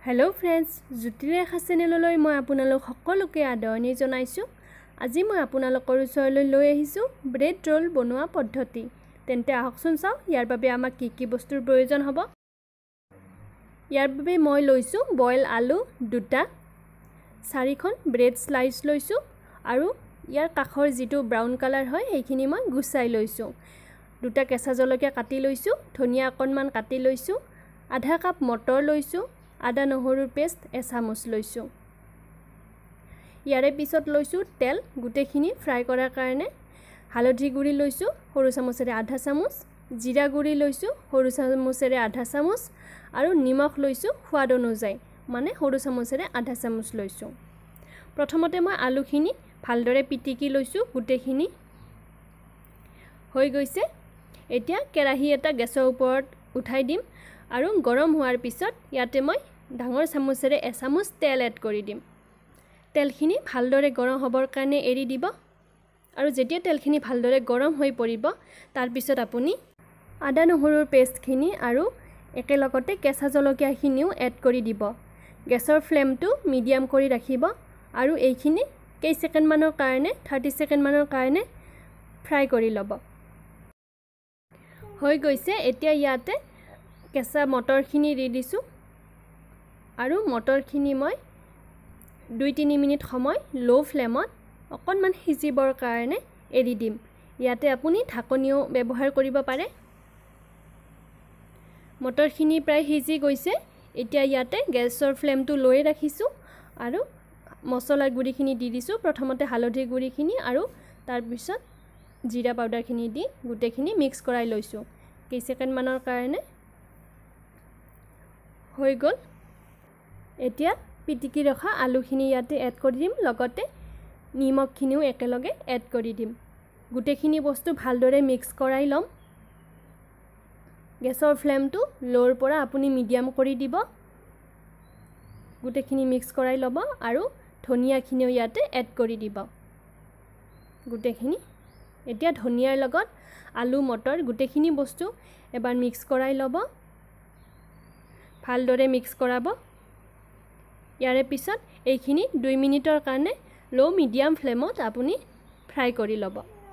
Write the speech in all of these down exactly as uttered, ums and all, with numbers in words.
Hello friends जुतिरेखा चेनेलলৈ মই আপোনালোক সকলোকে আদৰণি জনাইছো। আজি মই আপোনালোকৰ ওচৰলৈ লৈ আহিছো ব্ৰেড ৰোল বনোৱা পদ্ধতি। তেন্তে আহকচোন চাও ইয়াৰ বাবে আমাক কি কি বস্তুৰ প্ৰয়োজন হ'ব। ইয়াৰ বাবে মই লৈছো বইল আলু দুটা, চাৰিখন ব্ৰেড স্লাইস লৈছো আৰু ইয়াৰ কাখৰ যেটো ব্ৰাউন কালাৰ হয় সেইখিনি মই গুছাই লৈছো। দুটা কেঁচা জলকীয়া কাটি লৈছো, ধনিয়া অকণমান কাটি লৈছো, আধা কাপ মটৰ লৈছো, আদা নহৰুৰ পেষ্ট এচামুচ লৈছো। ইয়াৰে পিছত লৈছো তেল গুটেখিনি ফ্ৰাই কৰাৰ কাৰণে, হালধি গুৰি লৈছো সৰু চামুচেৰে আধা চামুচ, জিৰা গুৰি লৈছো সৰু চামুচেৰে আধা চামুচ আৰু নিমখ লৈছো সোৱাদ অনুযায়ী মানে সৰু চামুচেৰে আধা চামুচ লৈছো। প্ৰথমতে মই আলুখিনি ভালদৰে পিটিকি লৈছো গুটেখিনি হৈ গৈছে। এতিয়া কেৰাহী এটা গেছৰ ওপৰত উঠাই দিম আৰু গৰম হোৱাৰ পিছত ইয়াতে মই ডাঙৰ চামুচেৰে এচামুচ তেল এড কৰি দিম। তেলখিনি ভালদৰে গৰম হ'বৰ কাৰণে এৰি দিব আৰু যেতিয়া তেলখিনি ভালদৰে গৰম হৈ পৰিব তাৰ পিছত আপুনি আদা নহৰুৰ পেষ্টখিনি আৰু একেলগতে কেঁচা জলকীয়াখিনিও এড কৰি দিব। গেছৰ ফ্লেমটো মিডিয়াম কৰি ৰাখিব আৰু এইখিনি কেই সেকেন্ড মানৰ কাৰণে ত্ৰিশ সেকেন্ড মানৰ কাৰণে ফ্ৰাই কৰি ল'ব। হৈ গৈছে। এতিয়া ইয়াতে কেঁচা মটৰখিনি দি দিছো আৰু মটৰখিনি মই দুই তিনি মিনিট সময় লো ফ্লেমত অকণমান সিজিবৰ কাৰণে এৰি দিম। ইয়াতে আপুনি ঢাকনিও ব্যৱহাৰ কৰিব পাৰে। মটৰখিনি প্ৰায় সিজি গৈছে। এতিয়া ইয়াতে গেছৰ ফ্লেমটো লৈ ৰাখিছো আৰু মছলাৰ গুৰিখিনি দি দিছো। প্ৰথমতে হালধি গুৰিখিনি আৰু তাৰ পিছত জিৰা পাউডাৰখিনি দি গুটেখিনি মিক্স কৰাই লৈছো। কেই সেকেন্ড মানৰ কাৰণে হৈ গ'ল। এতিয়া পিটিকি ৰখা আলুখিনি ইয়াতে এড কৰি দিম, লগতে নিমখখিনিও একেলগে এড কৰি দিম। গুটেখিনি বস্তু ভালদৰে মিক্স কৰাই ল'ম। গেছৰ ফ্লেমটো লোৰ পৰা আপুনি মিডিয়াম কৰি দিব। গুটেখিনি মিক্স কৰাই ল'ব আৰু ধনিয়াখিনিও ইয়াতে এড কৰি দিব গুটেখিনি। এতিয়া ধনিয়াৰ লগত আলু মটৰ গুটেখিনি বস্তু এবাৰ মিক্স কৰাই ল'ব, ভালদৰে মিক্স কৰাব। ইয়াৰে পিছত এইখিনি দুই মিনিটৰ কাৰণে লো মিডিয়াম ফ্লেমত আপুনি ফ্ৰাই কৰি ল'ব।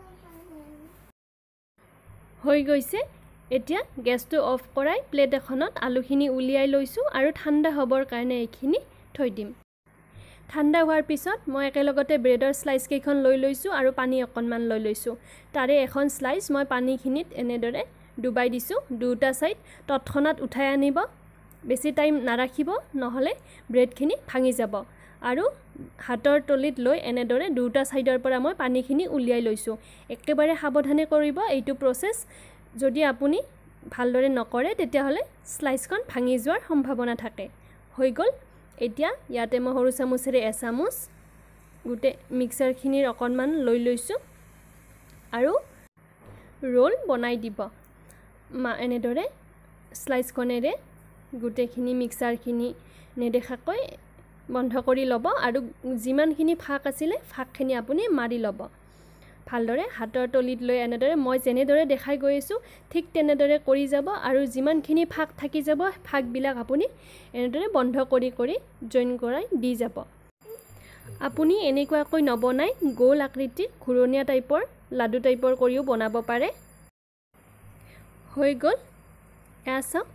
হৈ গৈছে। এতিয়া গেছটো অফ কৰাই প্লেট এখনত আলুখিনি উলিয়াই লৈছো আৰু ঠাণ্ডা হ'বৰ কাৰণে এইখিনি থৈ দিম। ঠাণ্ডা হোৱাৰ পিছত মই একেলগতে ব্ৰেডৰ স্লাইস কেইখন লৈ লৈছো আৰু পানী অকণমান লৈ লৈছো। তাৰে এখন স্লাইস মই পানীখিনিত এনেদৰে ডুবাই দিছো। দুটা সাইড তৎক্ষণাত উঠাই আনিব, বেছি টাইম নাৰাখিব নহলে ব্ৰেডখিনি ভাঙি যাব। আৰু হাতৰ তলিত লৈ এনেদৰে দুটা সাইডৰ পৰা মই পানীখিনি উলিয়াই লৈছো। একেবাৰে সাৱধানে কৰিব এইটো প্ৰসেস। যদি আপুনি ভালদৰে নকৰে তেতিয়াহলে স্লাইসখন ভাঙি যোৱাৰ সম্ভাৱনা থাকে। হৈ গ'ল। এতিয়া ইয়াতে মই সৰু চামুচেৰে এচামুচ গুটে মিক্সাৰখিনিৰ অকণমান লৈ লৈছো আৰু ৰোল বনাই দিব। মা এনেদৰে স্লাইসকনেৰে গুটেখিনি মিক্সাৰখিনি নেদেখাকৈ বন্ধ কৰি ল'ব আৰু যিমানখিনি ফাক আছিলে ফাকখিনি আপুনি মাৰি ল'ব। ভালদৰে হাতৰ তলিত লৈ এনেদৰে মই যেনেদৰে দেখাই গৈ আছো ঠিক তেনেদৰে কৰি যাব আৰু যিমানখিনি ফাক থাকি যাব ফাকবিলাক আপুনি এনেদৰে বন্ধ কৰি কৰি জইন কৰাই দি যাব। আপুনি এনেকুৱাকৈ নবনাই গোল আকৃতিৰ ঘূৰণীয়া টাইপৰ লাডু টাইপৰ কৰিও বনাব পাৰে। হৈ গ'ল। এয়া চাওক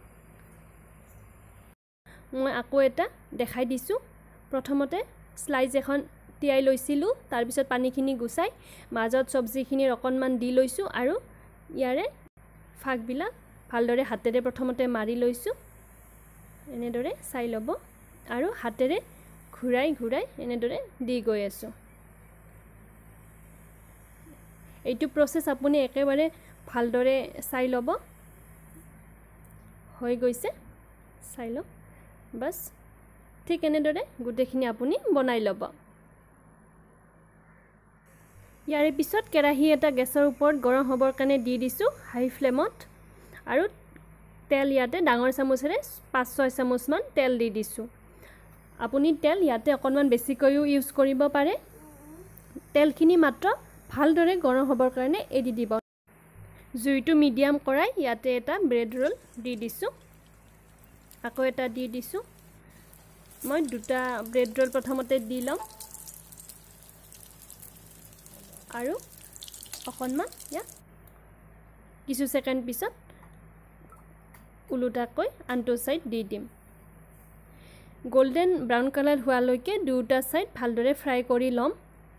মই আকৌ এটা দেখাই দিছো। প্ৰথমতে স্লাইস এখন তিয়াই লৈছিলো, তাৰ পিছত পানীখিনি গুছাই মাজত সবজিখিনিৰ অকণমান দি লৈছো আৰু ইয়াৰে ফাকবিলাক ভালদৰে হাতেৰে প্ৰথমতে মাৰি লৈছো। এনেদৰে চাই ল'ব আৰু হাতেৰে ঘূৰাই ঘূৰাই এনেদৰে দি গৈ আছো। এইটো প্ৰসেস আপুনি একেবাৰে ভালদৰে চাই ল'ব। হৈ গৈছে। চাই লওক বাস ঠিক এনেদৰে গুটেখিনি আপুনি বনাই ল'ব। ইয়াৰে পিছত কেৰাহী এটা গেছৰ ওপৰত গৰম হ'বৰ কাৰণে দি দিছো হাই ফ্লেমত আৰু তেল ইয়াতে ডাঙৰ চামুচেৰে পাঁচ ছয় চামুচমান তেল দি দিছো। আপুনি তেল ইয়াতে অকণমান বেছিকৈও ইউজ কৰিব পাৰে। তেলখিনি মাত্ৰ ভালদৰে গৰম হ'বৰ কাৰণে এৰি দিব। জুইটো মিডিয়াম কৰাই ইয়াতে এটা ব্ৰেড ৰোল দি দিছো, আকৌ এটা দি দিছো। মই দুটা ব্ৰেড ৰোল প্ৰথমতে দি লম আৰু অকণমান ইয়া কিছু সেকেন্ড পিছত উলুটাকৈ আনটো সাইড দি দিম গোল্ডেন ব্ৰাউন কালাৰ হোৱালৈকে দুটা সাইড ভালদৰে ফ্ৰাই কৰি লম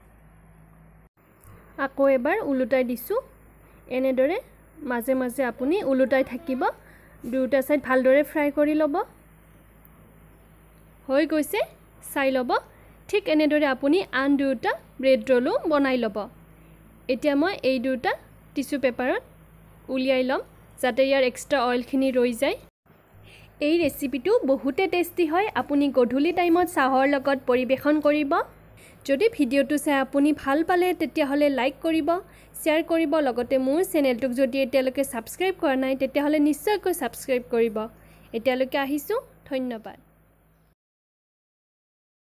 আকৌ এবাৰ উলুটাই দিছো এনেদৰে মাজে মাজে আপুনি উলুটাই থাকিব দুটা সাইড ভালদৰে ফ্ৰাই কৰি লব হৈ গৈছে চাই লব ঠিক এনেদৰে আপুনি আন দুটা ব্ৰেড ৰোলো বনাই লব এতিয়া মই এই দুটা টিস্যু পেপাৰত উলিয়াই লম যাতে ইয়াৰ এক্সট্ৰা অইলখিনি ৰৈ যায় এই ৰেচিপিটো বহুতে টেস্টি হয় আপুনি গধূলি টাইমত চাহৰ লগত পৰিবেশন কৰিব যদি ভিডিওটো চাই আপুনি ভাল পালে তেতিয়া হলে লাইক কৰিব শেয়াৰ কৰিব লগতে মোৰ চেনেলটোক যদি এতিয়ালৈকে সাবস্ক্ৰাইব কৰা নাই তেতিয়া হলে নিশ্চয়কৈ সাবস্ক্ৰাইব কৰিব এতিয়ালৈকে আহিছো ধন্যবাদ